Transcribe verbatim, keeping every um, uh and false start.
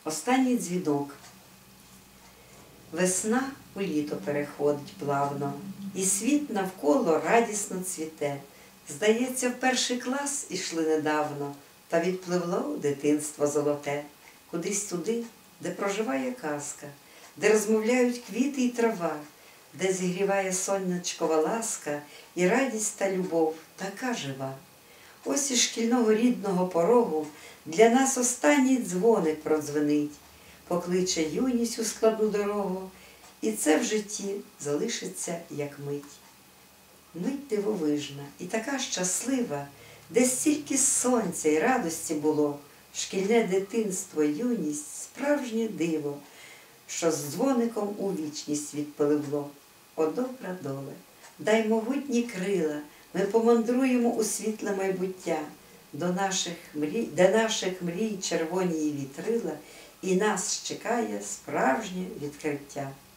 Останній дзвінок. Весна у літо переходить плавно, і світ навколо радісно цвіте. Здається, в перший клас ішли недавно, та відпливло дитинство золоте. Кудись туди, де проживає казка, де розмовляють квіти й трава, де зігріває сонячкова ласка, і радість та любов така жива. Ось із шкільного рідного порогу для нас останній дзвоник продзвенить, покличе юність у складну дорогу, і це в житті залишиться як мить. Мить дивовижна і така щаслива, де стільки сонця й радості було, шкільне дитинство, юність, справжнє диво, що з дзвоником у вічність відпливло. О, добра доле, дай могутні крила, ми помандруємо у світле майбуття, до наших мрій, де наших мрій червоні вітрила, і нас чекає справжнє відкриття.